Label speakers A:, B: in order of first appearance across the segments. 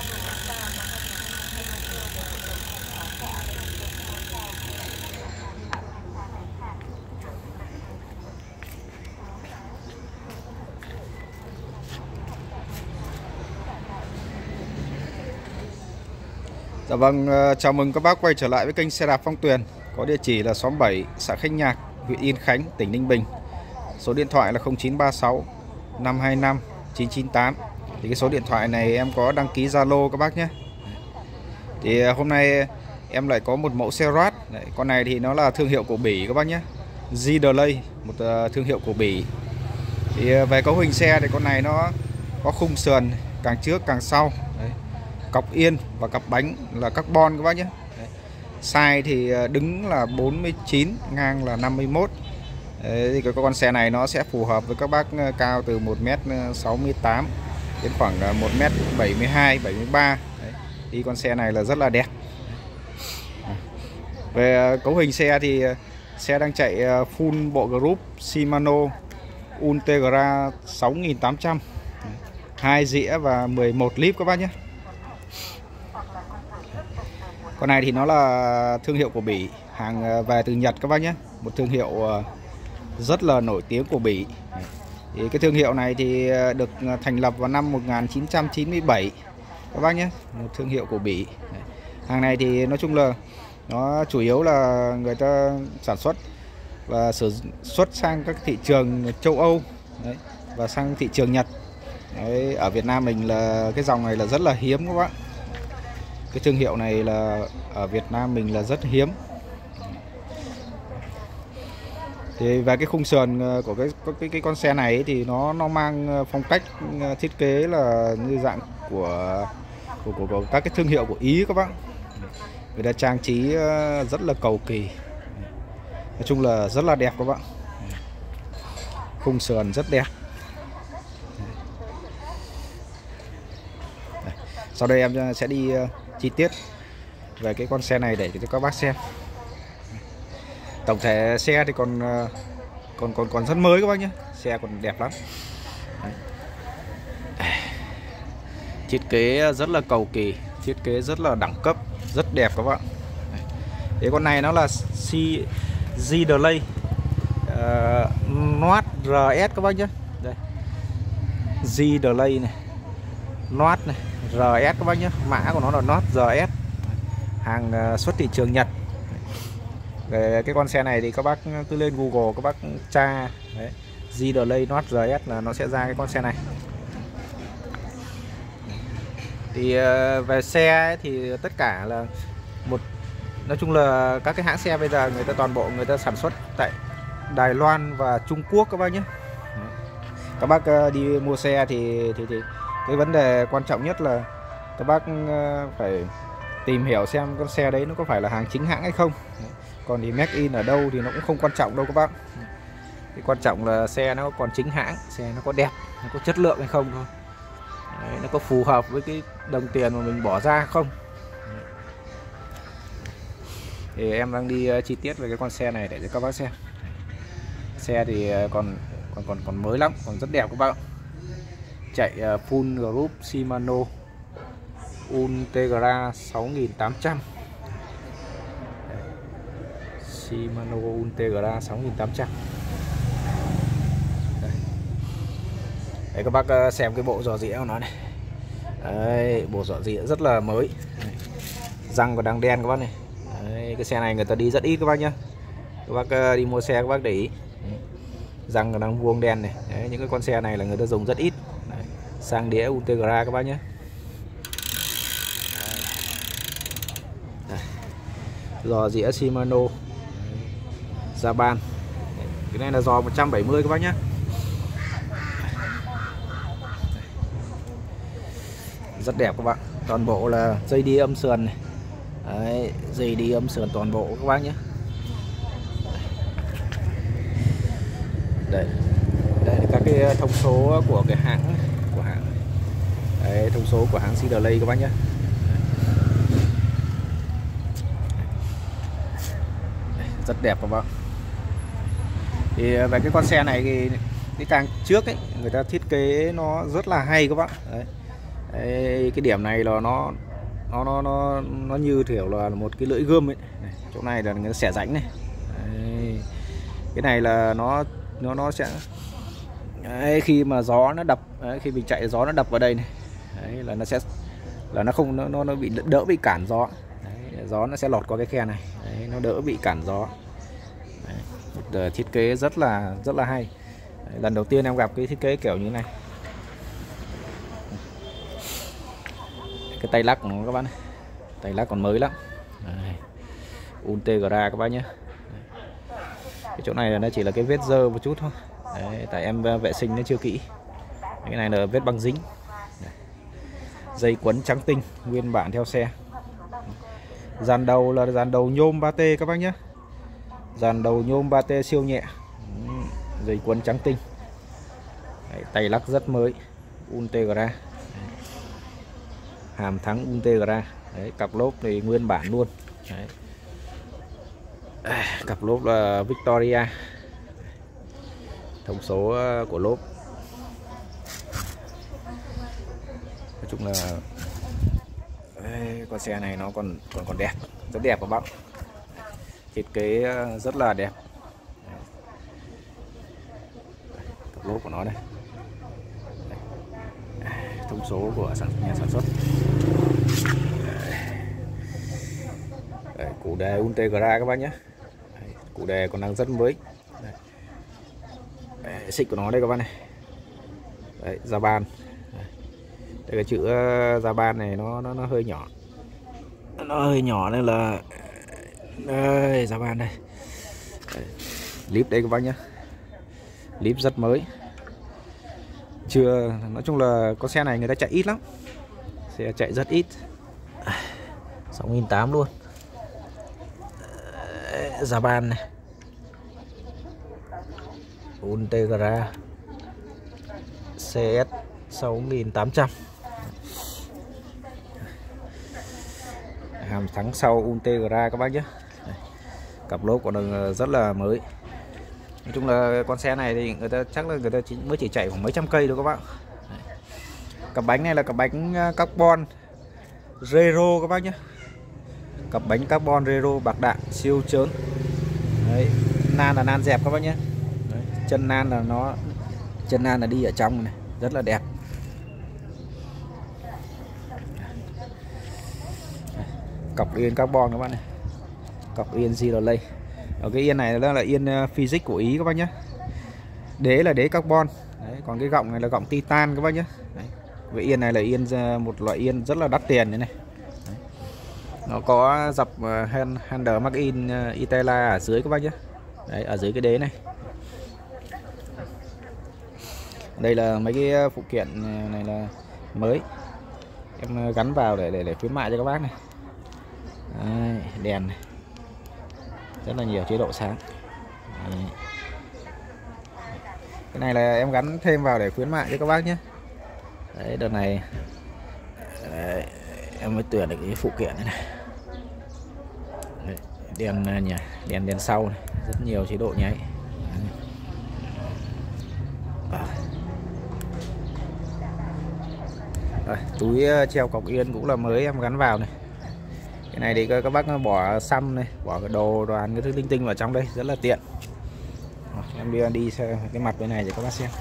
A: Dạ vâng, chào mừng các bác quay trở lại với kênh xe đạp Phong Tuyền. Có địa chỉ là xóm 7, xã Khánh Nhạc, huyện Yên Khánh, tỉnh Ninh Bình. Số điện thoại là 0936 525 998. Thì cái số điện thoại này em có đăng ký Zalo các bác nhé. Thì hôm nay em lại có một mẫu xe Road. Con này thì nó là thương hiệu của Bỉ các bác nhé. G-Delay, một thương hiệu của Bỉ. Thì về cấu hình xe thì con này nó có khung sườn càng trước càng sau. Đấy, cọc yên và cặp bánh là carbon các bác nhé. Đấy. Size thì đứng là 49, ngang là 51. Đấy, thì cái con xe này nó sẽ phù hợp với các bác cao từ 1m68 đến khoảng 1m72, 73. Đấy. Thì con xe này là rất là đẹp. Về cấu hình xe thì xe đang chạy full bộ group Shimano Ultegra 6800, 2 dĩa và 11 líp các bác nhé. Con này thì nó là thương hiệu của Bỉ, hàng về từ Nhật các bác nhé. Một thương hiệu rất là nổi tiếng của Bỉ. Thì cái thương hiệu này thì được thành lập vào năm 1997 các bác nhé. Một thương hiệu của Bỉ. Hàng này thì nói chung là nó chủ yếu là người ta sản xuất và xuất sang các thị trường châu Âu. Đấy, và sang thị trường Nhật. Đấy, ở Việt Nam mình là cái dòng này là rất là hiếm các bạn. Cái thương hiệu này là ở Việt Nam mình là rất hiếm. Thì về cái khung sườn của cái con xe này ấy, thì nó mang phong cách thiết kế là như dạng của các cái thương hiệu của Ý các bác. Người ta trang trí rất là cầu kỳ. Nói chung là rất là đẹp các bạn. Khung sườn rất đẹp. Sau đây em sẽ đi chi tiết về cái con xe này để cho các bác xem. Tổng thể xe thì còn rất mới các bác nhé. Xe còn đẹp lắm. Đấy. Thiết kế rất là cầu kỳ, thiết kế rất là đẳng cấp, rất đẹp các bạn. Đấy, con này nó là G-Delay Note RS các bác nhé. Đây, G-Delay này, Note này, RS các bác nhé. Mã của nó là Note RS, hàng xuất thị trường Nhật. Về cái con xe này thì các bác cứ lên Google các bác tra G-Delay Note RS là nó sẽ ra cái con xe này. Thì về xe ấy, thì tất cả là nói chung là các cái hãng xe bây giờ người ta toàn bộ người ta sản xuất tại Đài Loan và Trung Quốc các bác nhé. Các bác đi mua xe thì cái vấn đề quan trọng nhất là các bác phải tìm hiểu xem con xe đấy nó có phải là hàng chính hãng hay không. Còn thì make in ở đâu thì nó cũng không quan trọng đâu các bác. Cái quan trọng là xe nó còn chính hãng, xe nó có đẹp, nó có chất lượng hay không thôi. Đấy, nó có phù hợp với cái đồng tiền mà mình bỏ ra không. Thì em đang đi chi tiết về cái con xe này để cho các bác xem. Xe thì còn mới lắm, còn rất đẹp các bác. Chạy full group Shimano Ultegra 6800. Shimano Ultegra 6800. Đấy, các bác xem cái bộ giò dĩa của nó này. Đấy, bộ giò dĩa rất là mới. Răng còn đang đen các bác này. Đấy, cái xe này người ta đi rất ít các bác nhá. Các bác đi mua xe các bác để ý. Răng còn đang vuông đen này. Đấy, những cái con xe này là người ta dùng rất ít. Đấy, sang đĩa Ultegra các bác nhé. Giò dĩa Shimano Japan. Cái này là giò 170 các bác nhé. Rất đẹp các bạn. Toàn bộ là dây đi âm sườn này. Đấy, dây đi âm sườn toàn bộ các bác nhé. Đây là các cái thông số của cái hãng Đấy, thông số của hãng G-Delay các bác nhé. Rất đẹp các bác. Thì về cái con xe này thì cái càng trước ấy người ta thiết kế nó rất là hay các bác. Đấy. Đấy, cái điểm này là nó như kiểu là một cái lưỡi gươm ấy. Này, chỗ này là người ta xẻ rãnh này. Đấy, cái này là nó sẽ đấy, khi mà gió nó đập đấy, khi mình chạy gió nó đập vào đây này đấy, là nó sẽ là nó không nó bị đỡ bị cản gió đấy, gió nó sẽ lọt qua cái khe này đấy, nó đỡ bị cản gió đấy, thiết kế rất là hay đấy, lần đầu tiên em gặp cái thiết kế kiểu như này. Cái tay lắc của nó các bạn này, tay lắc còn mới lắm đấy. Ultegra các bác nhé. Cái chỗ này là nó chỉ là cái vết dơ một chút thôi đấy, tại em vệ sinh nó chưa kỹ. Cái này là vết băng dính. Dây quấn trắng tinh nguyên bản theo xe. Dàn đầu là dàn đầu nhôm 3T các bác nhé. Dàn đầu nhôm 3T siêu nhẹ. Dây quấn trắng tinh. Đấy, tay lắc rất mới. Ultegra. Hàm thắng Ultegra. Đấy, cặp lốp thì nguyên bản luôn. Đấy. Cặp lốp là Victoria. Thông số của lốp nói chung là con xe này nó còn đẹp, rất đẹp các bác. Thiết kế rất là đẹp. Cặp lốp của nó đây. Thông số của nhà sản xuất. Đấy, củ đề Ultegra các bác nhé. Củ đề còn đang rất mới. Xịt của nó đây các bác này. Đấy, Japan. Đây cái chữ Japan này nó hơi nhỏ. Nó hơi nhỏ nên là đây Japan đây. Clip đây các bác nhé. Clip rất mới. Chưa, nói chung là con xe này người ta chạy ít lắm. Xe chạy rất ít. 6.800 luôn. Japan này. Ultegra CS 6.800. Hàm thắng sau Ultegra các bác nhé. Cặp lốp của nó rất là mới. Nói chung là con xe này thì người ta chắc là người ta mới chỉ chạy khoảng mấy trăm cây thôi các bác. Cặp bánh này là cặp bánh carbon Rero các bác nhé. Cặp bánh carbon Rero bạc đạn siêu trớn. Đấy, nan là nan dẹp các bác nhé. Đấy, chân nan là đi ở trong này, rất là đẹp. Cọc yên carbon các bác này. Cọc yên zero lay. Ở cái yên này là yên physics của Ý các bác nhé. Đế là đế carbon. Đấy, còn cái gọng này là gọng titan các bác nhé. Đấy, cái yên này là yên một loại yên rất là đắt tiền này. Đấy. Nó có dập handle mark in Itala ở dưới các bác nhé. Đấy, ở dưới cái đế này. Đây là mấy cái phụ kiện này là mới. Em gắn vào để khuyến mại cho các bác này. Đấy, đèn này. Rất là nhiều chế độ sáng. Đấy. Cái này là em gắn thêm vào để khuyến mại cho các bác nhé. Đấy, đợt này đấy, em mới tuyển được cái phụ kiện này, này. Đấy, đèn sau này, rất nhiều chế độ nháy. Rồi, túi treo cọc yên cũng là mới em gắn vào này. Cái này thì các bác bỏ xăm này, bỏ cái đồ đoàn cái thứ linh tinh vào trong đây rất là tiện. Em đi xem cái mặt bên này để các bác xem.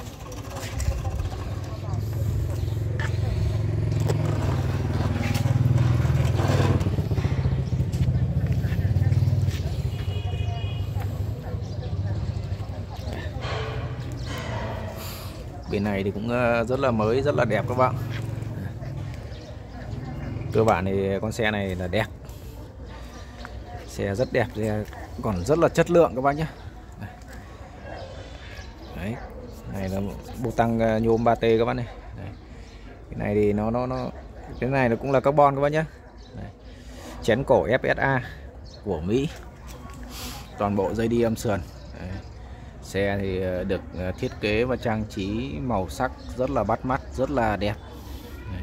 A: Bên này thì cũng rất là mới, rất là đẹp các bạn. Cơ bản thì con xe này là đẹp. Xe rất đẹp, xe còn rất là chất lượng các bác nhé. Đấy, này là bộ tăng nhôm 3T các bác này. Đấy. Cái này thì cái này nó cũng là carbon các bác nhé. Đấy. Chén cổ FSA của Mỹ. Toàn bộ dây đi âm sườn. Đấy. Xe thì được thiết kế và trang trí màu sắc rất là bắt mắt, rất là đẹp. Đấy.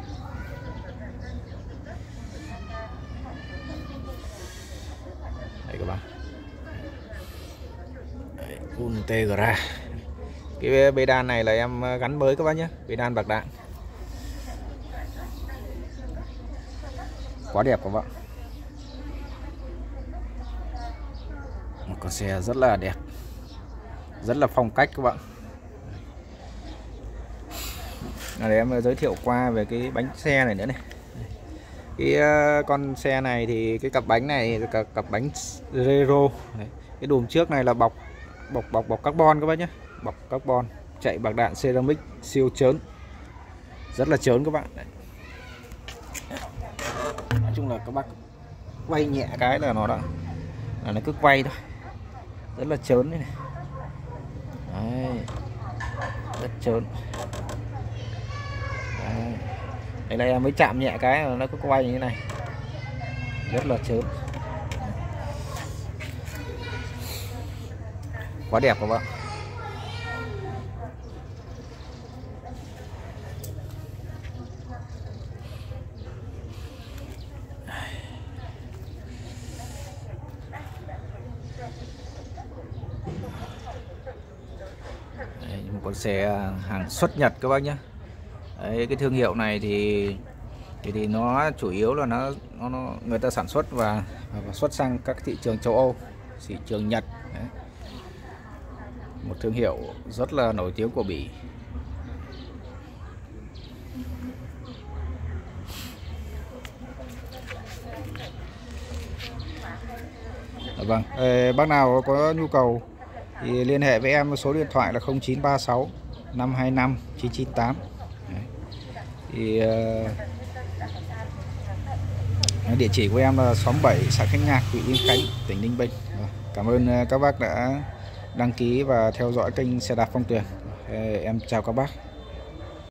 A: Đây các bạn. Ultegra. Cái bê đan này là em gắn mới các bác nhé, bê đan bạc đạn. Quá đẹp các bạn. Một con xe rất là đẹp, rất là phong cách các bạn. Để em giới thiệu qua về cái bánh xe này nữa này. Cái con xe này thì cái cặp bánh này là cặp bánh Rero. Cái đùm trước này là bọc carbon các bác nhé, bọc carbon, chạy bằng đạn ceramic siêu chớn, rất là chớn các bạn. Đấy. Nói chung là các bác quay nhẹ cái là nó cứ quay thôi, rất là chớn này. Đấy. Rất chớn. Đấy. Đây là em mới chạm nhẹ cái là nó cứ quay như thế này, rất là chớn, quá đẹp các bạn. Đây, một con xe hàng xuất Nhật các bác nhé. Đấy, cái thương hiệu này thì nó chủ yếu là nó người ta sản xuất và xuất sang các thị trường châu Âu, thị trường Nhật. Đấy. Một thương hiệu rất là nổi tiếng của Bỉ. Vâng, bác nào có nhu cầu thì liên hệ với em, số điện thoại là 0936 525 998. Đấy. Thì địa chỉ của em là xóm 7, xã Khánh Nhạc, huyện Yên Khánh, tỉnh Ninh Bình. Cảm ơn các bác đã đăng ký và theo dõi kênh xe đạp Phong Tuyền. Em chào các bác.